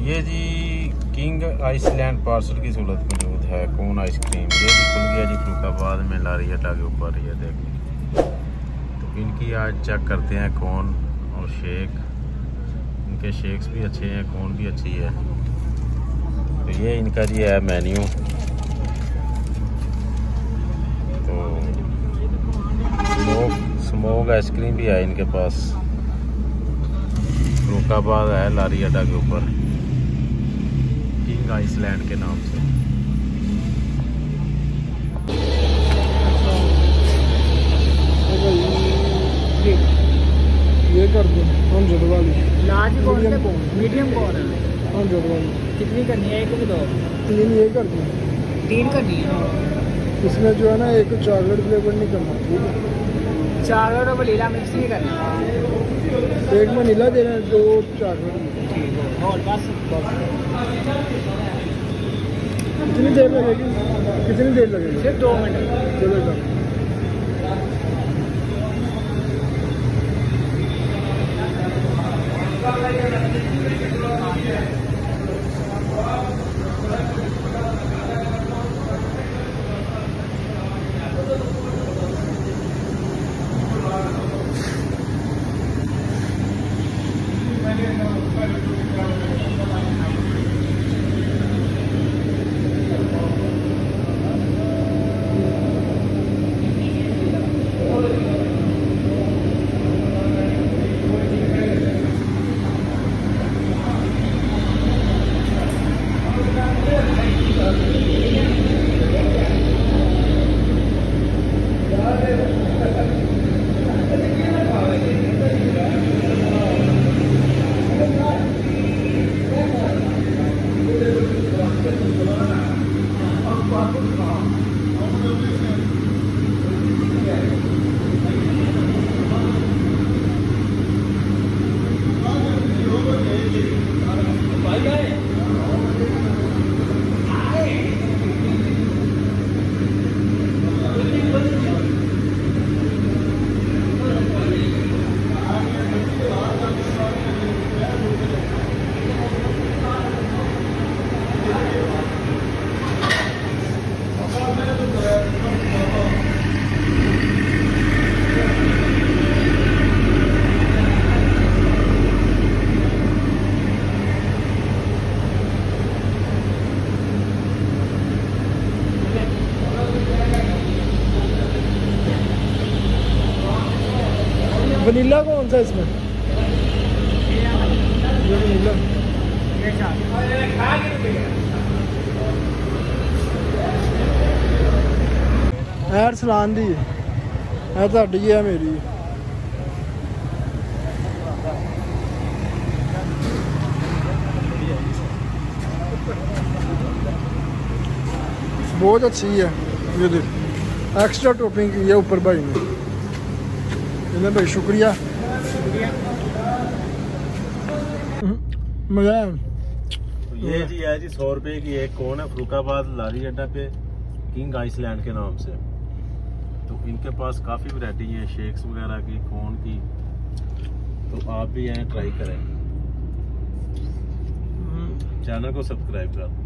ये जी king Iceland parcel की सहूलत मौजूद है। कौन आइसक्रीम ये भी खुल गया जी फरूखाबाद में, लारी अड्डा के ऊपर। ये देखिए, तो इनकी आज चेक करते हैं कौन और शेक। इनके शेक्स भी अच्छे हैं, कौन भी अच्छी है। तो ये इनका जी है मेन्यू। तो स्मोक आइसक्रीम भी है इनके पास। फरूखाबाद है लारी अड्डा के ऊपर, किंग आइसलैंड के नाम से। ये कर दो 100 वाली। लार्ज कौन से, मीडियम कौन है? 100 वाली। कितनी करनी है? एक दो 3 ये कर दो। 3 करनी है। इसमें जो है ना एक चॉकलेट फ्लेवर नहीं करना, ठीक है? चॉकलेट और वनीला मिक्स नहीं करना। एक वनीला दे रहे हैं, 2 चॉकलेट। ठीक है, और बस कितनी देर लगेगी? कितनी देर लगेगी? सिर्फ 2 मिनट। चलो सर। वनीला कौन सा इसमें? ये वनीला। यार सलान दी है ਤੁਹਾਡੀ है मेरी। बहुत अच्छी है। ये देख एक्स्ट्रा टॉपिंग की है ऊपर भाई ने। भाई शुक्रिया, मजा है। तो ये जी है जी 100 रुपए की एक कोन है फरूखाबाद लारी अड्डा पे, किंग आइसलैंड के नाम से। तो इनके पास काफ़ी वैरायटी है शेक्स वगैरह की, कोन की। तो आप भी यहाँ ट्राई करें। चैनल को सब्सक्राइब कर।